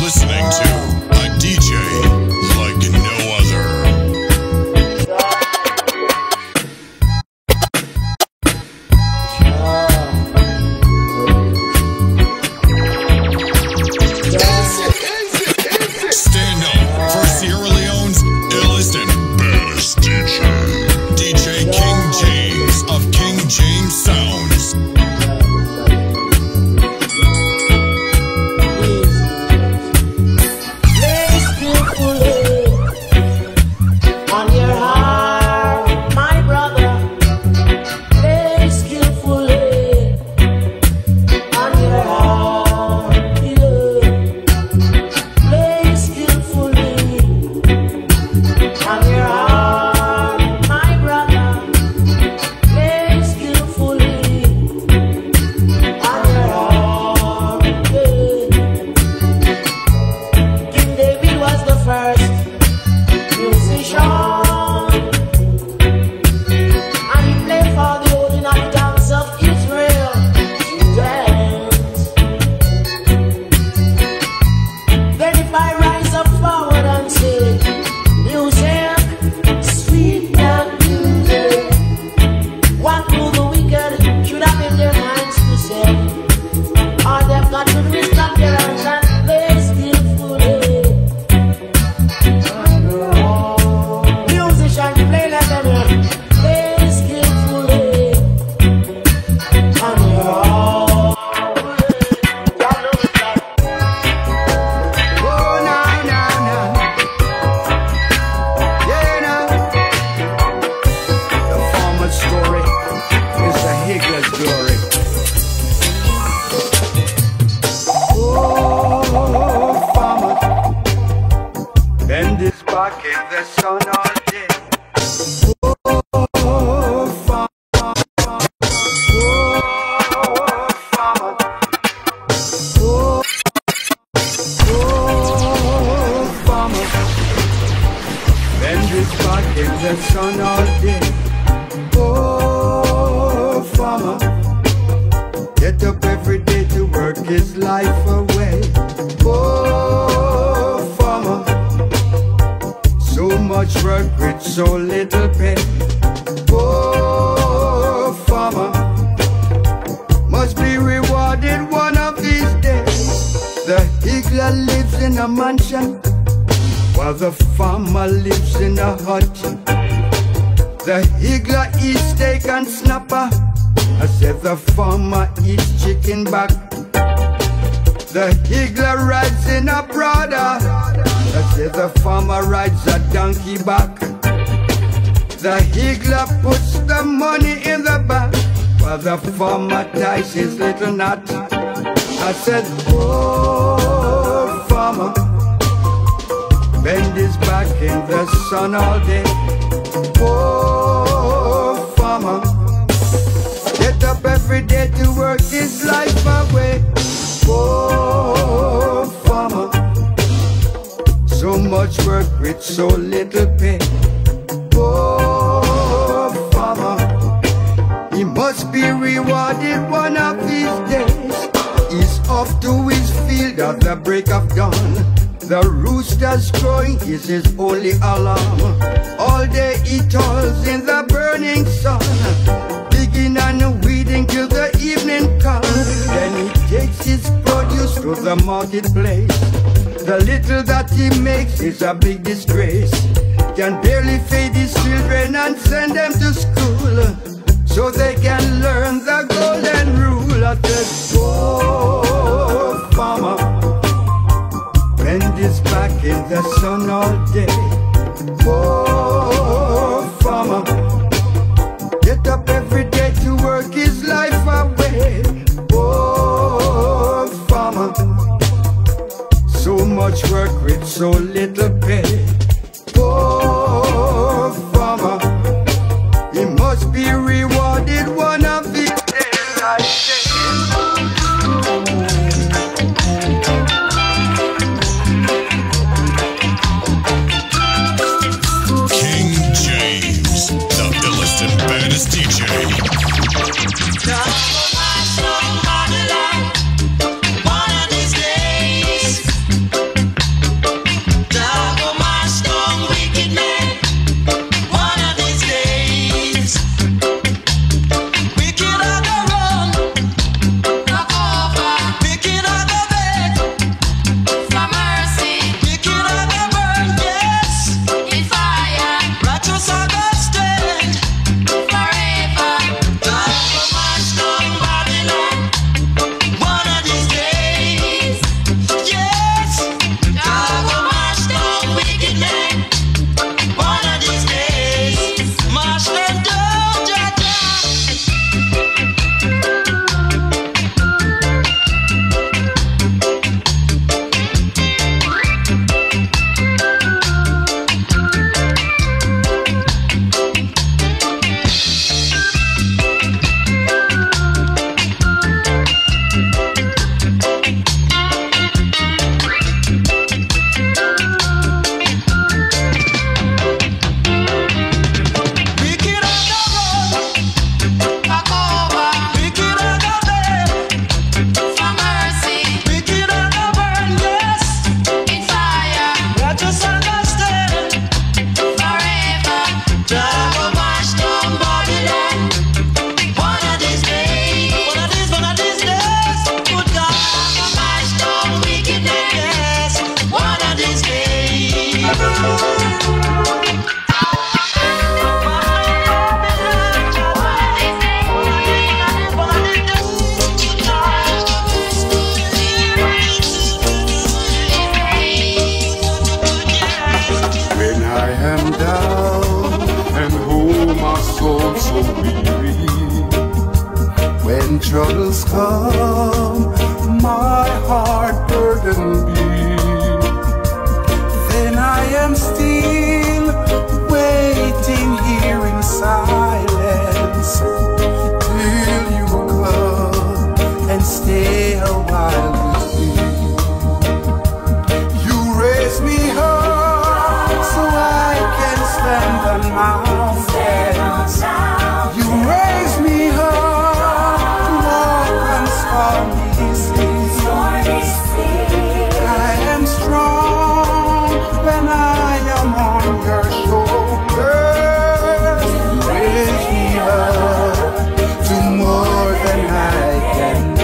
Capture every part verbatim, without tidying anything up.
listening to a D J like no other. Stand up for Sierra Leone's illest and best D J. D J King James of King James Sounds. His little knot. I said, oh, farmer, bend his back in the sun all day. Oh, farmer, get up every day to work his life away. Oh, farmer, so much work with so little pay. Oh, farmer, he must be rewarded one of these days. He's off to his field at the break of dawn. The rooster's crowing is his only alarm. All day he toils in the burning sun, digging and weeding till the evening comes. Then he takes his produce to the marketplace. The little that he makes is a big disgrace. Can barely feed his children and send them to school, so they can learn the golden rule. I said, oh, farmer, bend his back in the sun all day. Oh, farmer, get up every day to work his life away. Oh, farmer, so much work with so little pay. Oh, farmer, he must be rewarded one of these days, I say. King James, the illest and baddest D J. One of these days troubles come, my heart burden be, then I am still waiting here in silence till you come and stay a while with me. You raise me up so I can stand on mountains. You raise me up to walk on stormy seas. I am strong when I am on your shoulders. Raise me up to more than I can be.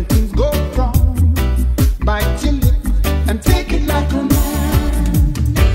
And take it like a man.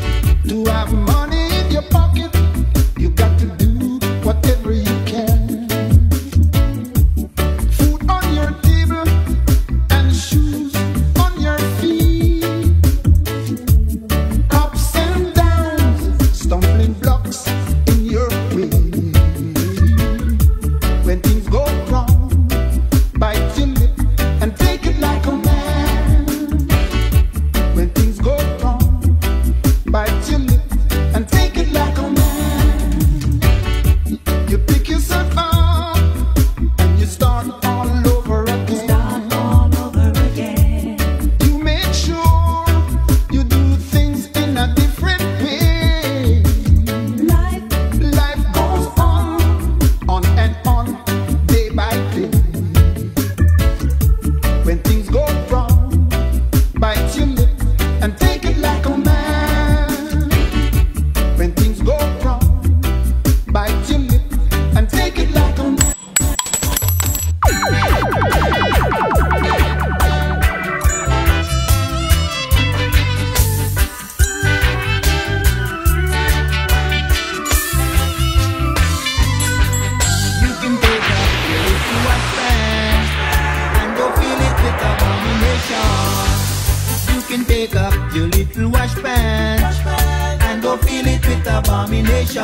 little wash pan, wash pan and go fill it with abomination.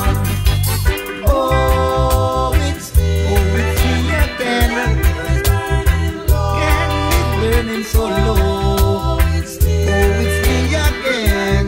Oh, it's me, oh, it's me again. And it's burning so low. Oh, it's me again.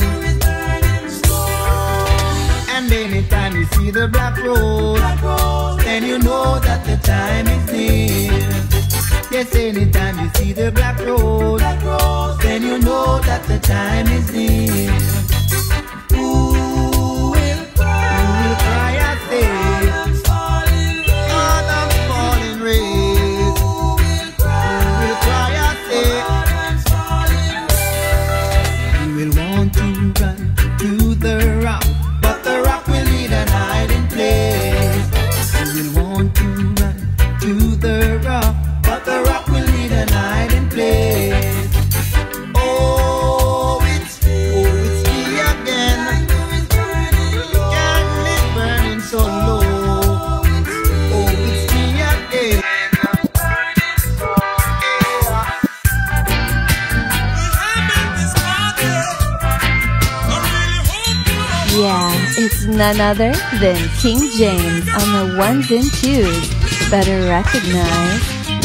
And anytime you see the black rose, then you know that the time is near. Yes, anytime you see the black rose, then you know that the time is near. Who will cry? Who will cry, I say? Autumn's falling rain. Who will cry? Who will cry, I say? You will want to run to the rock, but the rock will lead an hiding place. You will want to run to the rock, but the rock will lead an hiding place. Oh, it's me, oh, it's me again. Candle is burning so low. Oh, it's me again. Yeah, it's none other than King James on the ones and twos. Better recognize.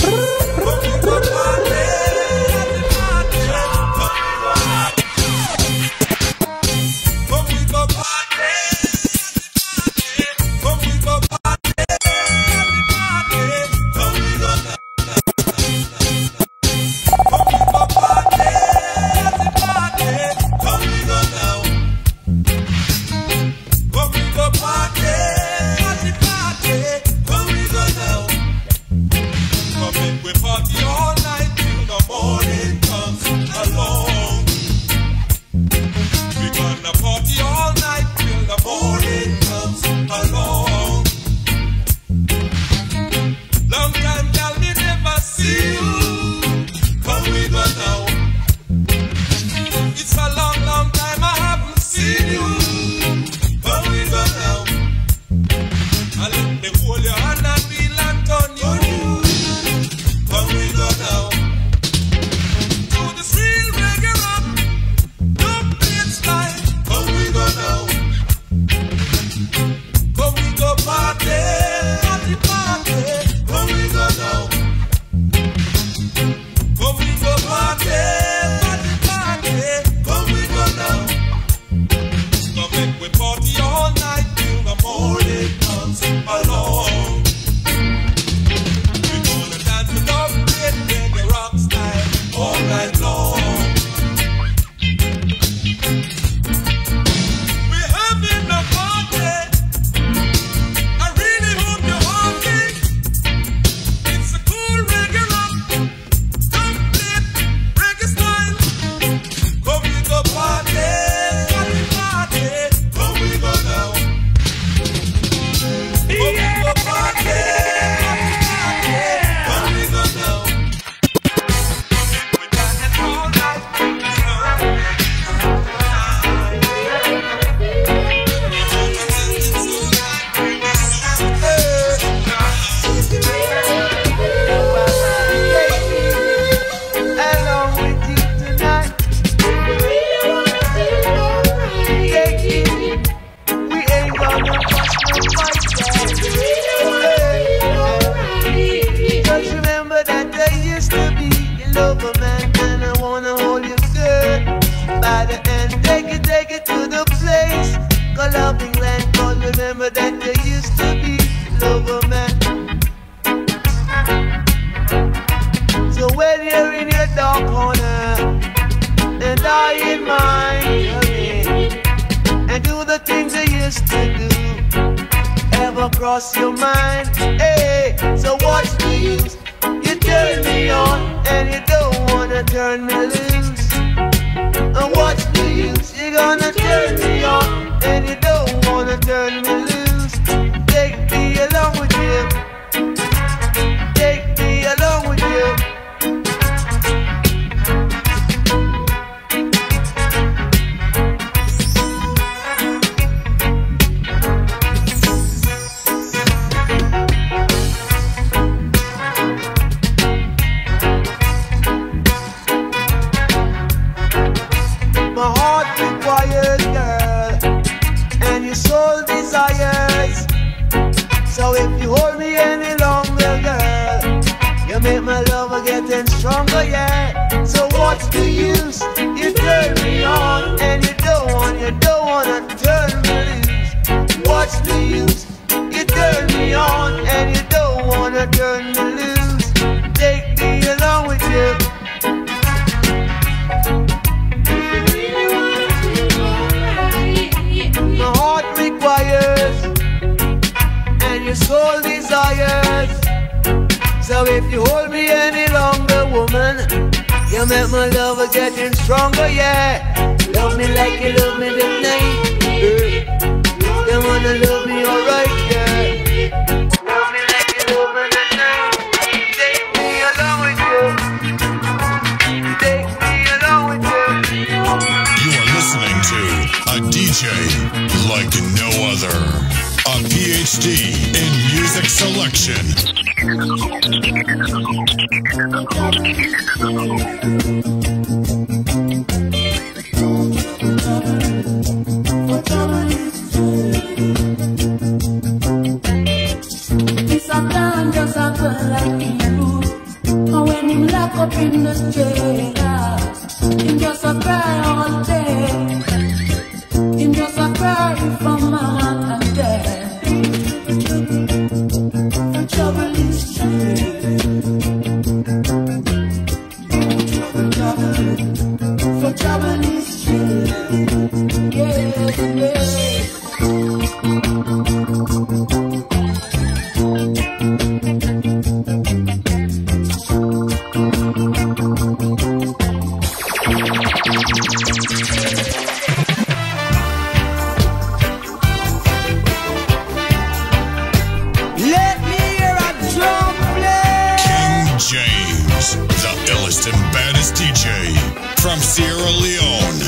Cross your mind, hey, so what's the use? You turn me on and you don't wanna turn me loose. And what's the use? You're gonna turn me on and you don't wanna turn me loose. Take me along with you. Take me along with you. make my love getting stronger, yeah. So what's the use? You turn me on and you don't want, you don't wanna turn me loose. What's the use? You turn me on and you don't wanna turn me loose. Take me along with you. My heart requires and your soul desires. So if you hold me any longer, woman, you make my love getting stronger, yeah. Love me like you love me tonight, yeah. You wanna love me alright, yeah. Love me like you love me tonight. Take me along with you. Take me along with you. You are listening to a D J like no other. A P H D in music selection. It's a time just a girl like you. And when him lock up in the jail, him just a cry all day. Him just a cry from my heart and death. The trouble is true. The trouble, the trouble is true. Yeah, yeah. From Sierra Leone.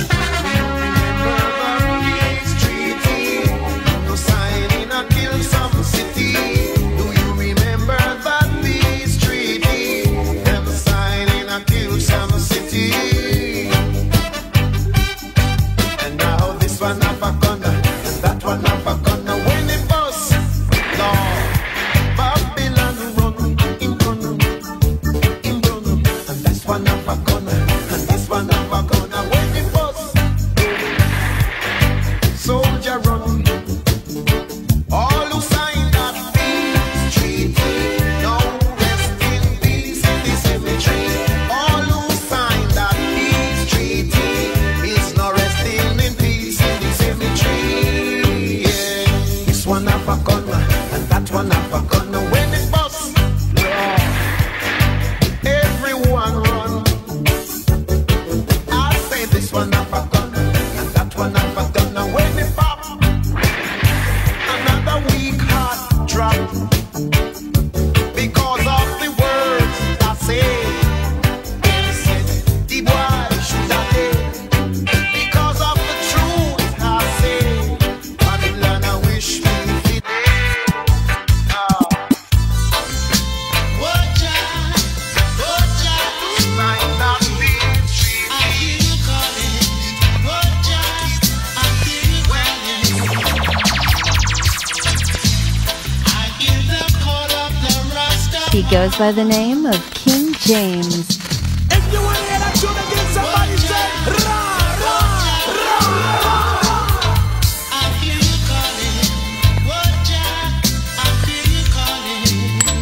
He goes by the name of King James. If you want to hear that tune again, somebody say, ra, ra, ra, ra. I feel you calling, Woja, I feel you calling.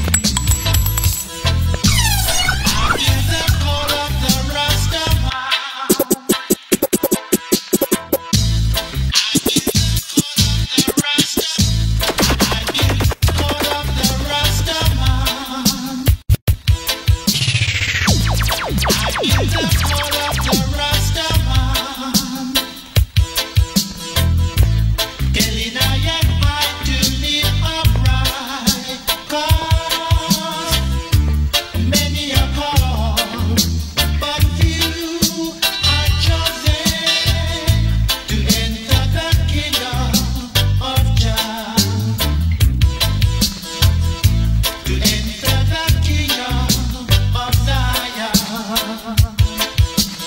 I feel the call of the Rastaman. I feel the call of the Rastaman. I feel the call of the Rastaman. Telling I am right to live upright, 'cause many are called, but few are chosen to enter the kingdom of Jah, to enter the kingdom of Zion.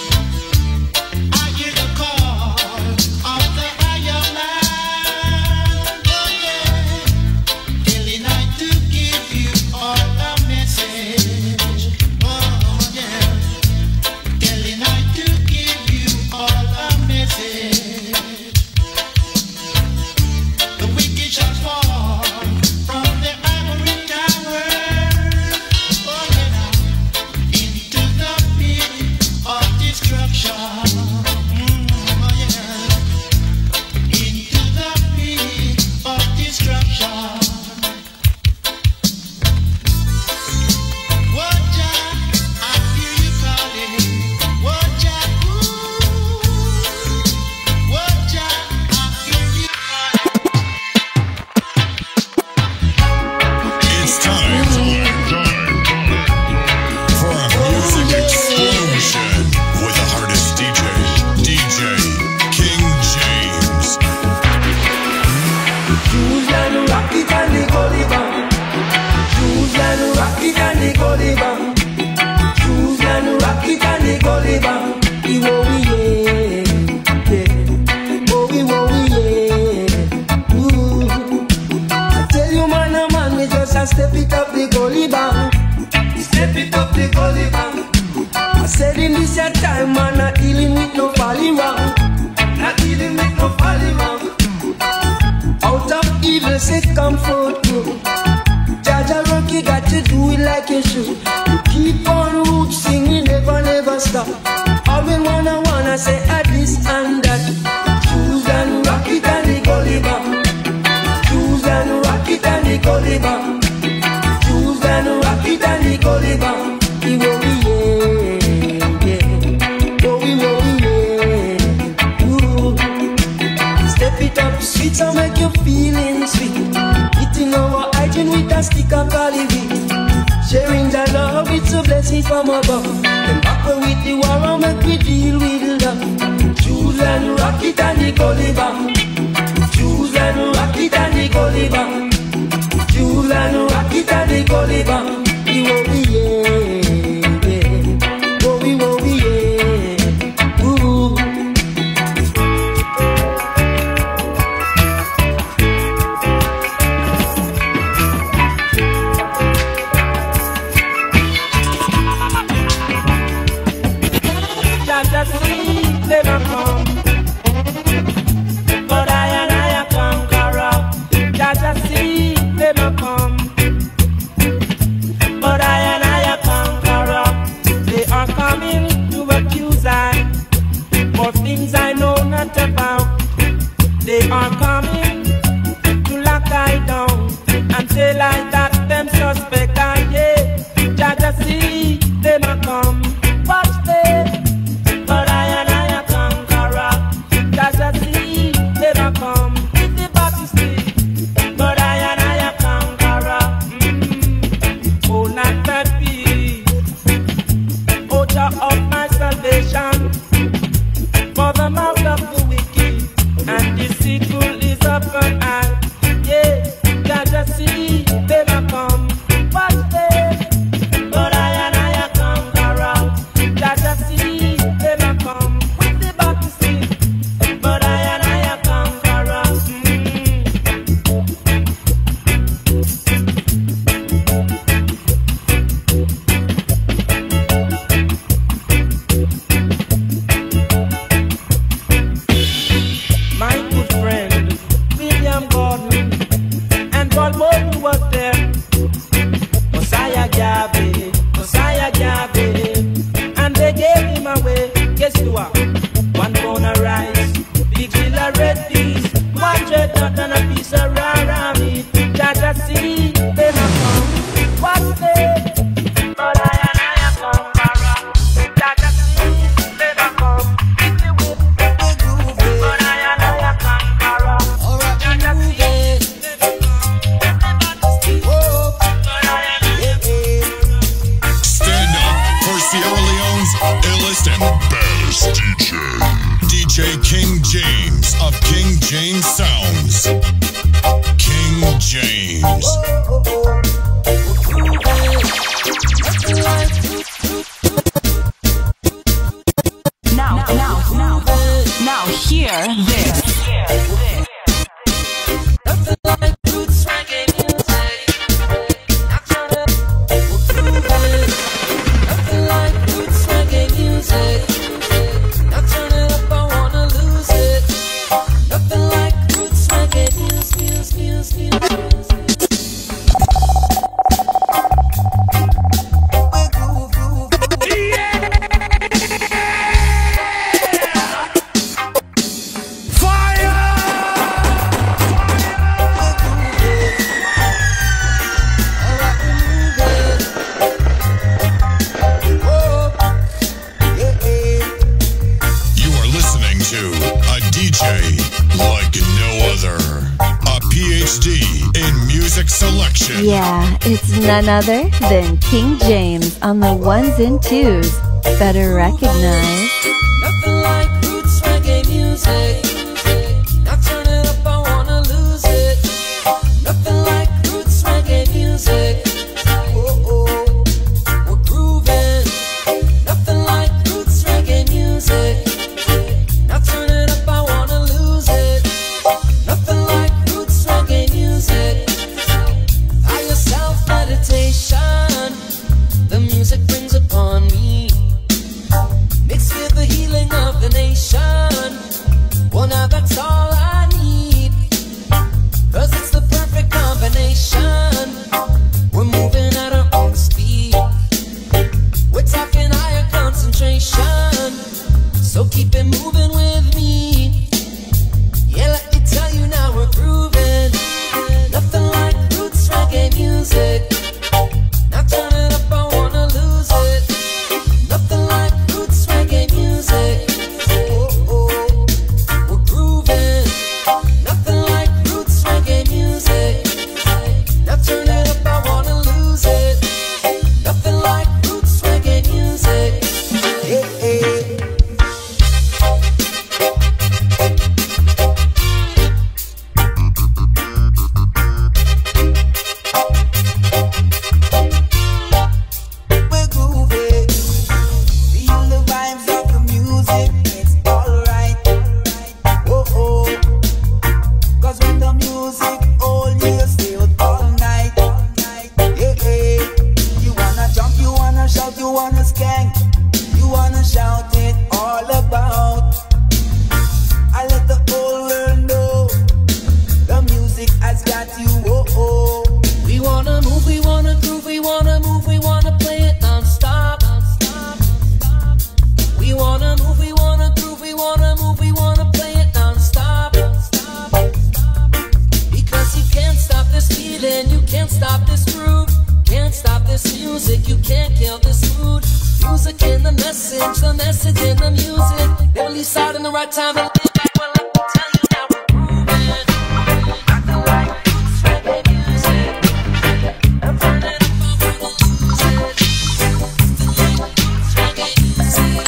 I said in this your time, man, not dealing with no folly wrong. Not dealing with no folly wrong. Out of evil, say comfort good. Jaja rock, you got to do it like you should. You keep on root singing, never, never stop. All we wanna, wanna say at this and that. Choose and rock it and the gully bang. Choose and rock it and the gully bang. Choose and rock it and the gully bang. We will be yeah, yeah. Oh, we will be yeah. Ooh. Step it up, sweet, so make you feeling sweet. Eating our hygiene with a stick of olive. Sharing the love, it's a blessing from above. Then back with the war, make we deal with love. Choose and rock it and the gully bang. Choose and rock it and the gully bang. Choose and rock it and the gully bang. We will be yeah, yeah. Oh, we will be yeah. Ooh. Just see them come, but I and I are conqueror. Just see them come, but I and I are conqueror. They are coming to accuse I for things I know not about. They are coming to lock I down and say like that them suspect I yeah. Just see them come, watch them. But I and I are conqueror. Just see them come with the battle stick. But I and I are conqueror. Mm-hmm. Oh, not that peace. Oh, Jah of my salvation. For the mouth of the wicked and deceitful is upon I. Yeah, just see them come. Watch them. But I and I are conqueror. Just see them come with the battle stick. But I and I are conqueror. My good friend William Gordon and Paul Morton was there. Messiah Gabe, Messiah Gabe, and they gave him away. Guess you are one pound of rice, big deal of red peas, one red nut and a piece of rara meat. Jaja see them a come, watch them, but I and I a conqueror. Jaja see them a come, with the whip, the groove, but I and I a conqueror. Jaja see them a come, with the battle stick, but I and I a conqueror. Stand up for Sierra Leone's illest and baddest D J. D J King James of King James Sounds. King James. Now, now, now, now, hear this. Nothing like good swaggy music. Nothing like good swaggy music. Now turn it up, I wanna lose it. Nothing like good swaggy music, music, music, music. Selection. Yeah, it's none other than King James on the ones and twos. Better recognize. Nothing like good swaggy music. Now turn it up, I wanna lose it. Nothing like good swaggy music. Oh, oh, we're grooving. Nothing like good swaggy music. Now turn it up, I wanna lose it. Nothing like good swaggy music. Higher self meditation, the music brings upon me. concentration. So keep it moving with me. Yeah, let me tell you now we're grooving. Nothing like roots reggae music. Now turn it up, I wanna lose it. Nothing like roots reggae music. Oh, oh, we're grooving. Nothing like roots reggae music. Now turn it up, I wanna lose it. Nothing like roots reggae music. Hey, hey. We're grooving. Feel the vibes of the music. It's alright. Oh, oh. Cause when the music hold you, you stay out all night. Yeah, yeah. You wanna jump, you wanna shout, you wanna skank. You wanna shout it all about. I let the whole world know the music has got you. Oh, oh. We wanna move, we wanna groove, we wanna move, we wanna play it non-stop. We wanna move, we wanna groove, we wanna move, we wanna play it non-stop. Because you can't stop this feeling, you can't stop this groove, can't stop this music, you can't kill this mood. Music in the message, the message in the music. Never leave out in the right time and leave back. Well, let me tell you now we're grooving. Nothing like roots reggae music. I'm turning up, I wanna lose it. Nothing like roots reggae music.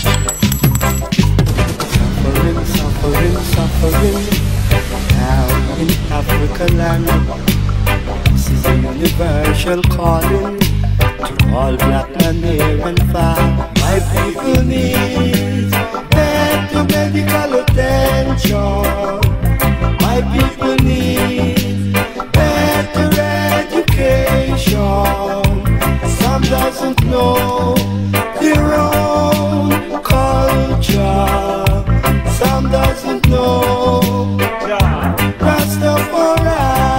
Suffering, suffering, suffering. Now in Africa land, this is a universal calling to all black men near and far. My people need better medical attention. My people need better education. Some doesn't know their own culture. Some doesn't know Rastafari.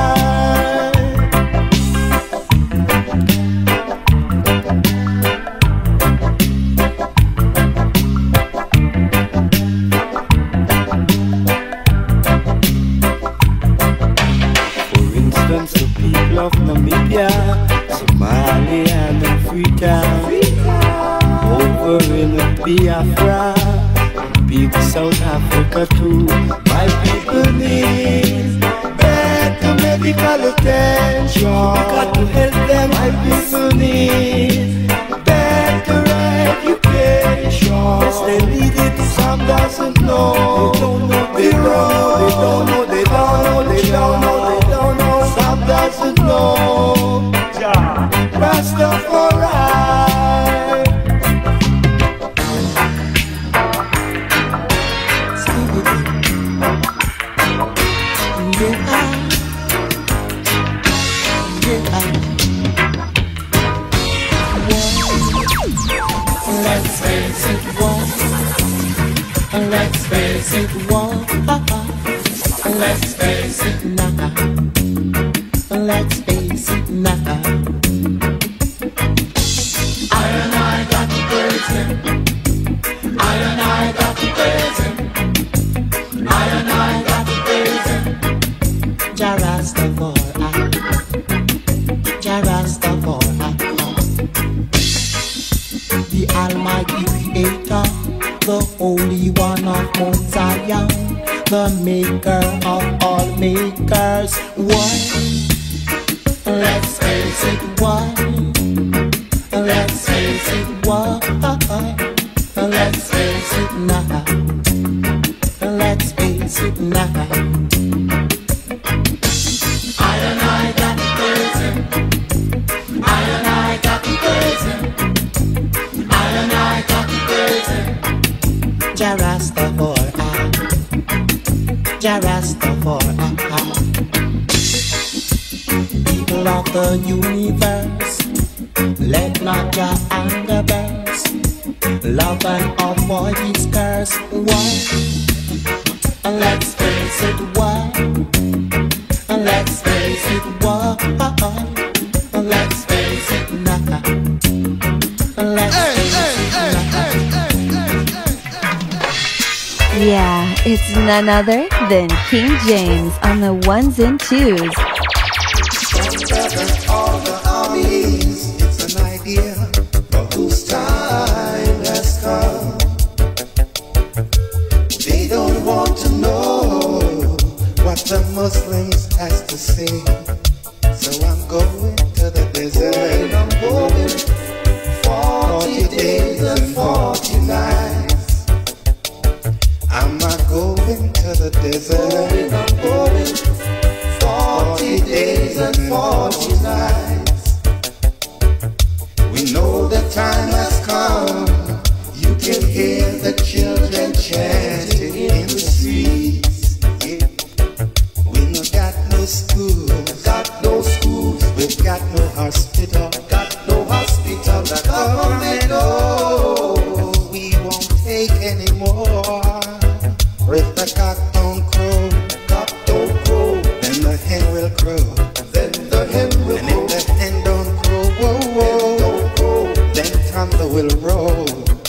For instance, the people of Namibia, Somalia and Africa, over in Biafra, big South Africa too. My people need better medical attention. We got to help them. My people need better education. Yes, they need it. Some doesn't know. They don't know. They don't know. They don't know. They don't know. They don't know. Some doesn't know. Rastafari. Let's face it, one. Let's face it, one. Let's face it now. Let's face it now. I and I got to praise him. I and I got to praise him. I and I got to praise him. Jah Rastafari, Jah Rastafari, the Almighty Creator, the Holy One of Mount Zion, the Maker of all makers. One, let's face it, one. Let's face it, one. Let's face it now. Let's face it now. I and I got to praise him. I and I got to praise him. I and I got to praise him. Jah Rastafari, Jah Rastafari. People of the universe, let not your anger burst. Love and avoid its curse. One, let's face it, one. Let's face it, one. Let's face it now. Let's face it now. Yeah, it's none other than King James on the ones and twos. All the armies, it's an idea for whose time has come. They don't want to know what the Muslims has to say. So I'm going to the desert. I'm going forty days and forty nights. I'm not going to the desert. I'm going forty days and forty nights. We know the time has come. You can hear the children chanting in the streets. Yeah. We no got no school, got no schools. We've got no hospital, got no hospital. The government knows we won't take anymore. If the cock don't crow, cock don't crow, then the hen will crow. Then the hen will and crow. And if the hen don't crow, whoa, whoa, don't crow, then thunder will roll.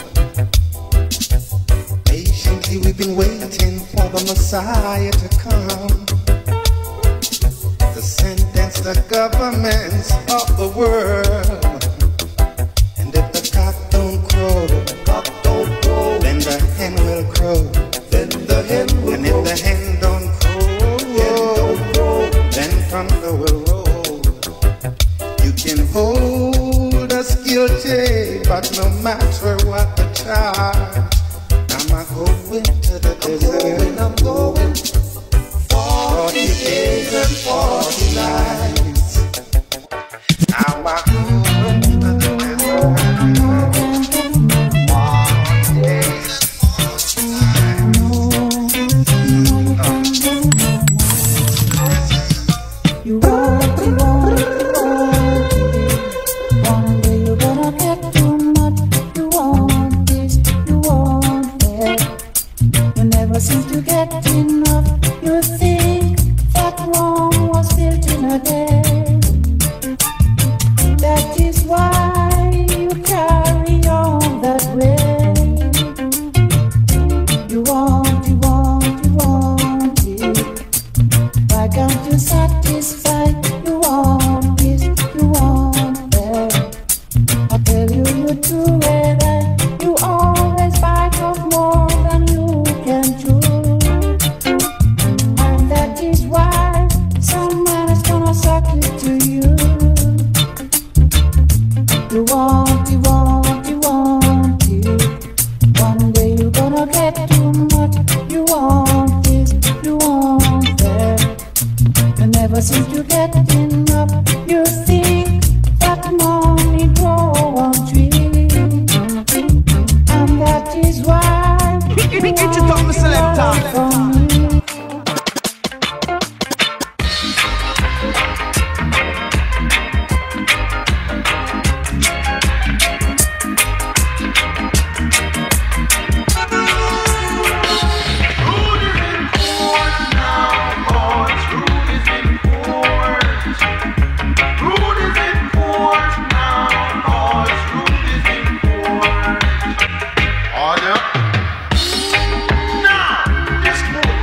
Patiently we've been waiting for the Messiah to come, to sentence the governments of the world. And if the cock don't crow, cock don't crow, then the hen will crow. Then the hen will and if the hen don't crow, don't crow, then thunder will roll. You can hold us guilty, but no matter what the charge, I'm a going to the desert. I'm going forty days and forty nights. I'm a going to the desert. Forty days and forty nights. You want, you want, one day you're gonna get too much. You want this, you want that. You never seem to get enough. You think that wrong was built in a day. That is why you carry on that way. You want, you want, you want it. Why can't you satisfy? You want this, you want that. I tell you, you do it right. You always bite off more than you can chew. And that is why someone is gonna suck it to you. You want, you want, you want it. One day you're gonna get too much. You want this, you want that. You never seem to get enough. You think that money grow on trees, and that is why you want it from me. Order. Now, this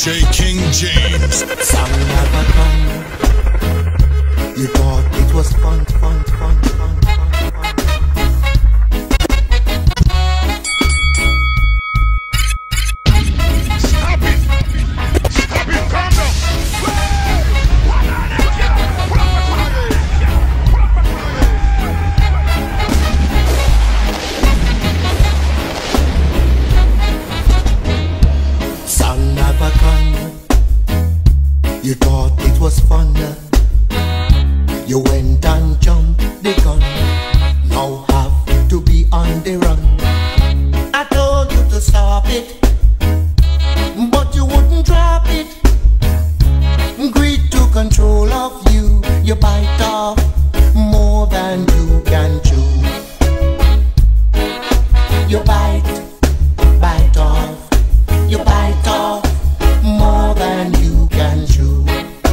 J King James. Sun never come. You thought it was fun, fun, fun, fun, fun, fun. Stop it! Stop it! Calm down! Sun never come. You thought it was fun. You went and jumped the gun. Now have to be on the run. I told you to stop it, but you wouldn't drop it. Greed to control of you. You bite off more than you can chew. You bite, bite off. You bite off more than you can chew.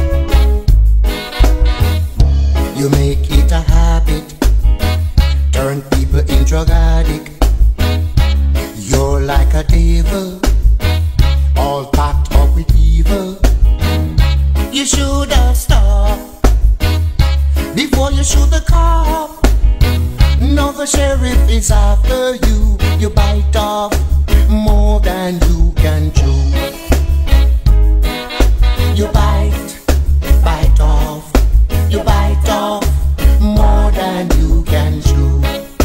You make it a habit, turn people in drug addict. You're like a devil, all packed up with evil. You should have stopped before you shoot the cop. Now the sheriff is after you. You bite off more than you can chew. You bite, bite off. You bite off more than you can chew.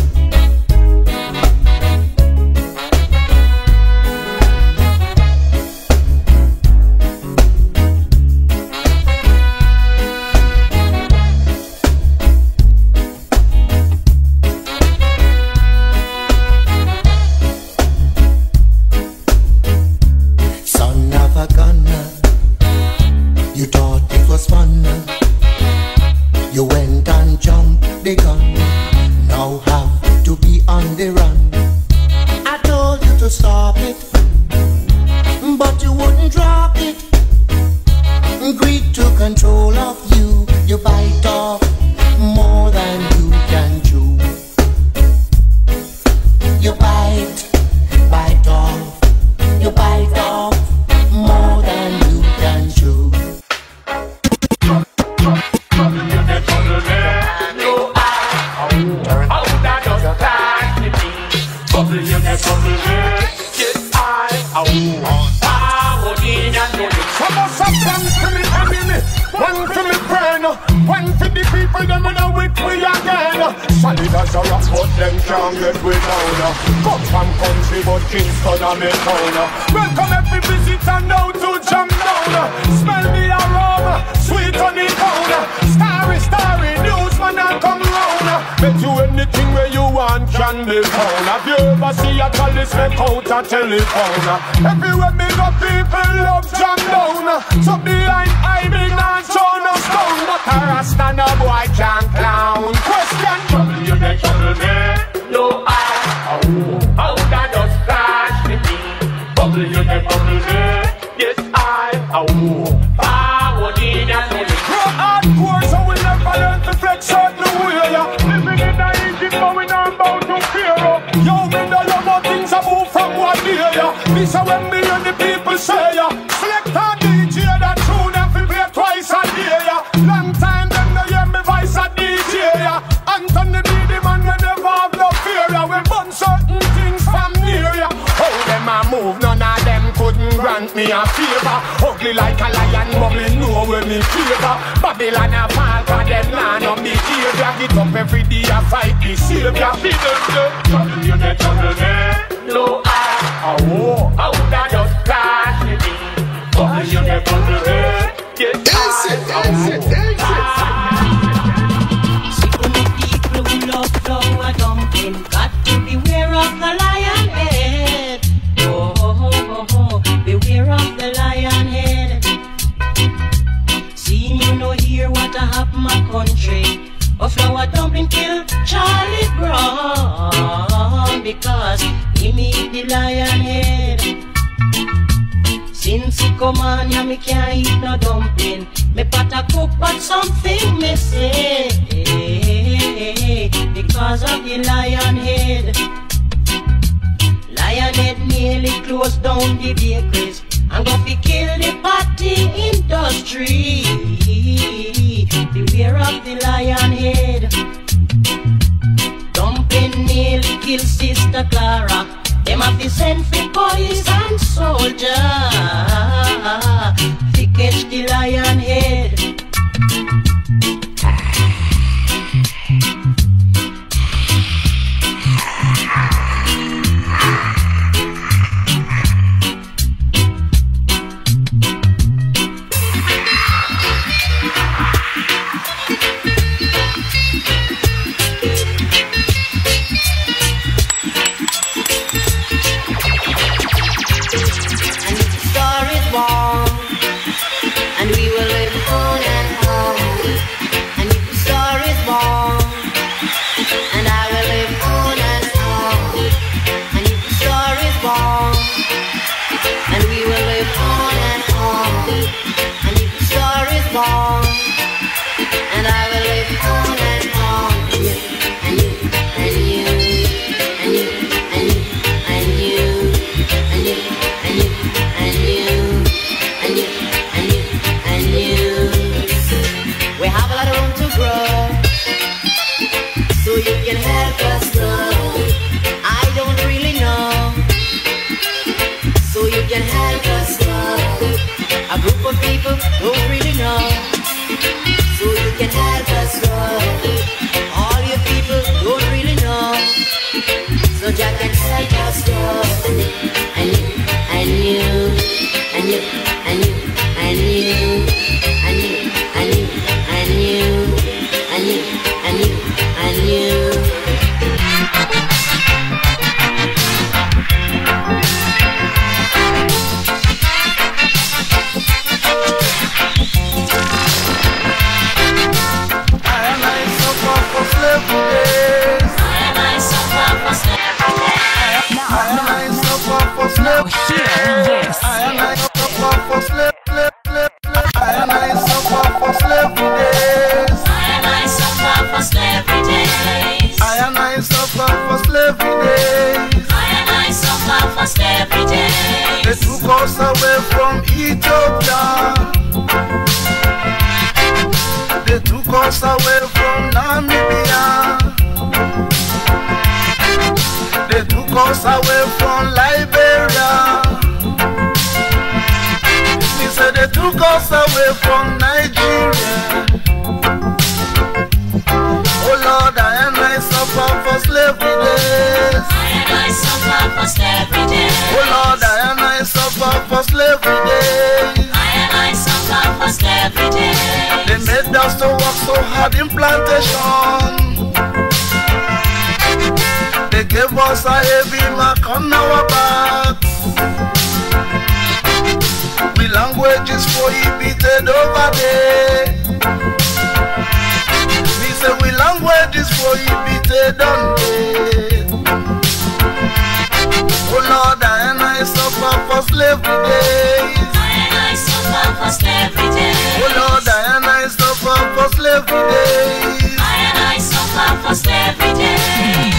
Son of a gun, you thought it was fun. You went and jumped the gun. Now have to be on the run. I told you to stop it, but you wouldn't drop it. Greed to control of you. You bite off more than you can chew. You bite, bite off. You bite off more than you can chew. One for me brain, one for the people them when I whip we again. Solid as a rock, but them can't get we down. Come from country, but Kingston a me town. Welcome every visitor now to jump down. Smell the aroma, sweet on the town. Starry, starry news man I come round. Bet you anything where you want can be found. Have you ever see a chalice make out a telephone? Everywhere me go people love jump down. So behind I me not show no stone, but a rasta no boy can't clown. Question: trouble you make trouble me? No I. Oh, how that does crash me? Bubble you make bubble me? Yes I. Oh, forward in and on the hardcore, so we never learn to flex out the wheel. Living in the engine, going on bound to fear. Yo, me no love how things are move from one day. This is when me and the people say ya. Select a D J that tune and fi play twice a day. Long time them no hear me voice a D J. Anthony be the man we never have no fear. We burn certain things from near ya. How them a move, none of them couldn't grant me a favor. Ugly like a lion, but me know when me favor. Babylon a fall, cause them nah no behavior. Get up every day a fight the savior. Be them the trouble you get trouble me. No I. Oh, how that just crash me. Bubble you get bubble me. Yes, dance it, dance it, dance it. See when the people who love flower dumpling got to beware of the lion head. Oh, oh, oh, oh, beware of the lion head. See you know hear what a happen my country. A flower dumpling killed Charlie Brown because he meet the lion head. Since he come on, yeah, me can't eat no dumpling. Me pot a cook, but something missing because of the lion head. Lion head nearly closed down the bakeries I'm gonna be kill the party industry. Beware of the lion head. Dumping nail kill Sister Clara. Them have to send for police and soldier to catch the lion head. Don't really know, so you can help us grow. All you people don't really know, so Jah can help us grow. And you, and you, and you, and you, and you, and you, and you, and you, and you, and you, and you. Now hear this. I am I suffer for slave, slave, slave, slave. I am I suffer for slavery days. I am I suffer for slavery days. I am I suffer for slavery days. I am I suffer for slavery days. They took us away from Ethiopia. They took us away from Namibia. They took us away from Liberia. He said they took us away from Nigeria. Oh Lord, I am I suffer for slavery days. I am I suffer for slavery days. Oh Lord, I am I suffer for slavery days. I am I suffer for slavery days. They made us to work so hard in plantation. They gave us a heavy mark on our backs. We languages prohibited over there. We say we languages prohibited on there. Oh Lord, I and I suffer for slavery days. I and I suffer for slavery days. Oh Lord, I and I suffer for slavery days. I and I suffer for slavery days.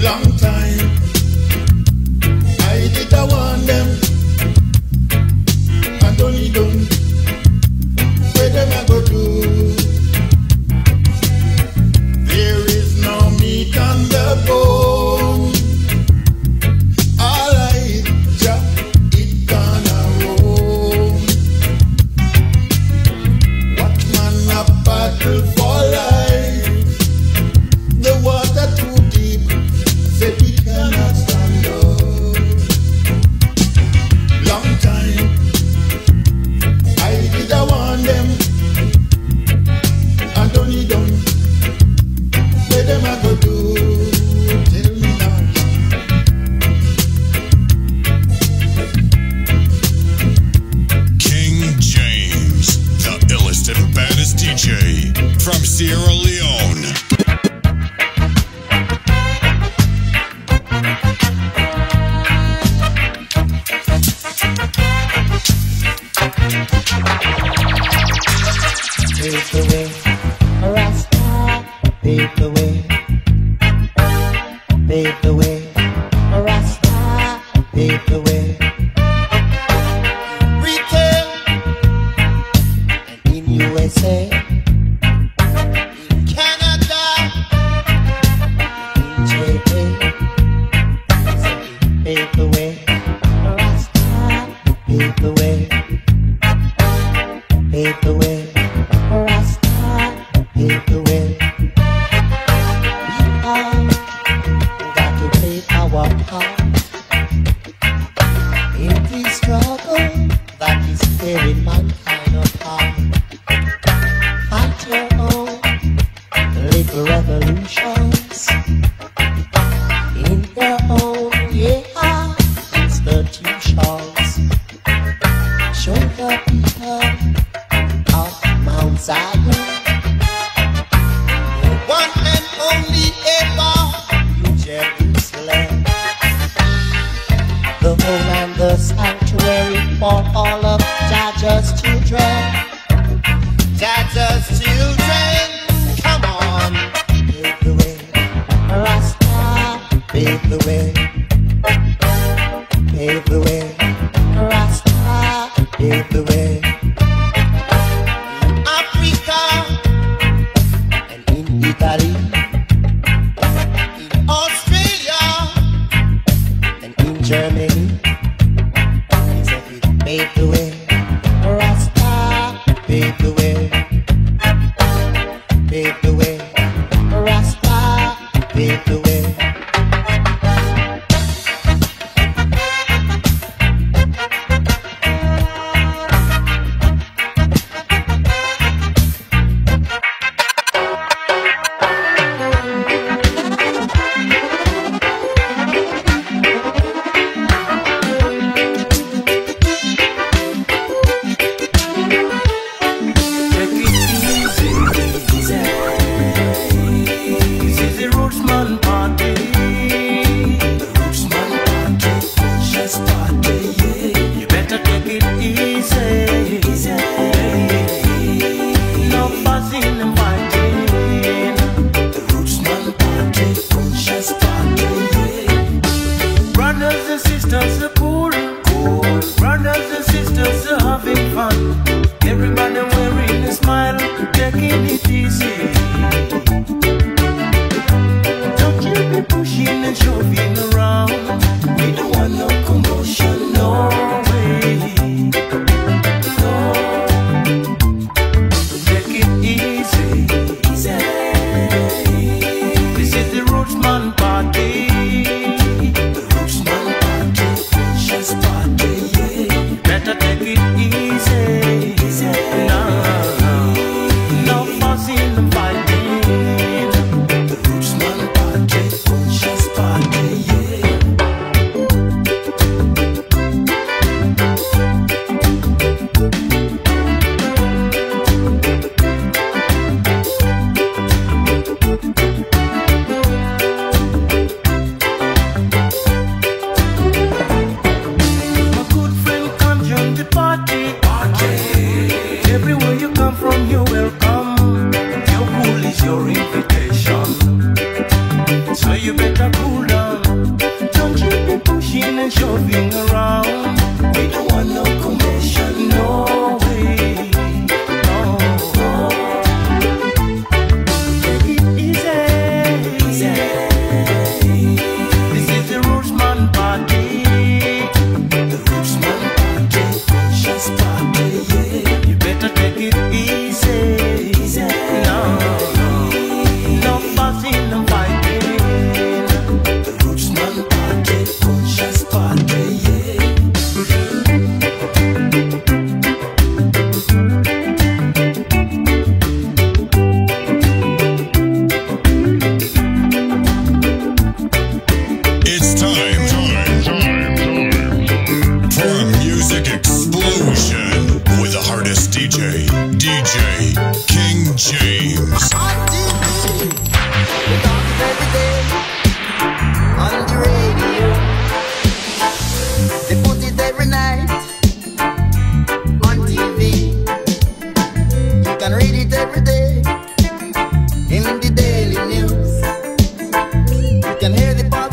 Long time I did I want them, and only done where them I go do. There is no meat on the bone. Alright, ja, it gonna roll. What man a battle for life? The water too deep, said we cannot stand up. Long time I did I want them, and only done where them I go do. Tell me now. King James, the illest and baddest D J from Sierra Leone. Pave the way, Rasta, pave the way. Pave the way, Rasta, pave the way. Retail and in U S A, in Canada, in J A. Pave the way, Rasta, pave the way. Pave the way, Rasta, pave the way. We all got to play our part in the struggle that is tearing mankind apart. Fight your own little revolutions in their own, yeah, institutions. Show the people of Mount Zion, the one and only ever New Jerusalem, the home and the sanctuary for all of Jaja's children. Jaja's children, come on, pave the way, Rasta, pave the way, pave the way, Rasta, pave the way. In Italy, in Australia, and in Germany, he said he paved the way, Rasta, paved the way, paved the way, Rasta, paved the way. your invitation. So you better cool down. country be pushing and shoving around. We don't want no commotion, no way. No. Take it easy, easy. This is the Rootsman party. The Rootsman party, conscious party, yeah. You better take it easy, easy. No, no, no fussing and fighting. The Rootsman party, conscious party, yeah. It's time, time, time, time for a music explosion with the hardest D J, D J King James. Every day on the radio, they put it every night on T V. You can read it every day in the daily news. You can hear the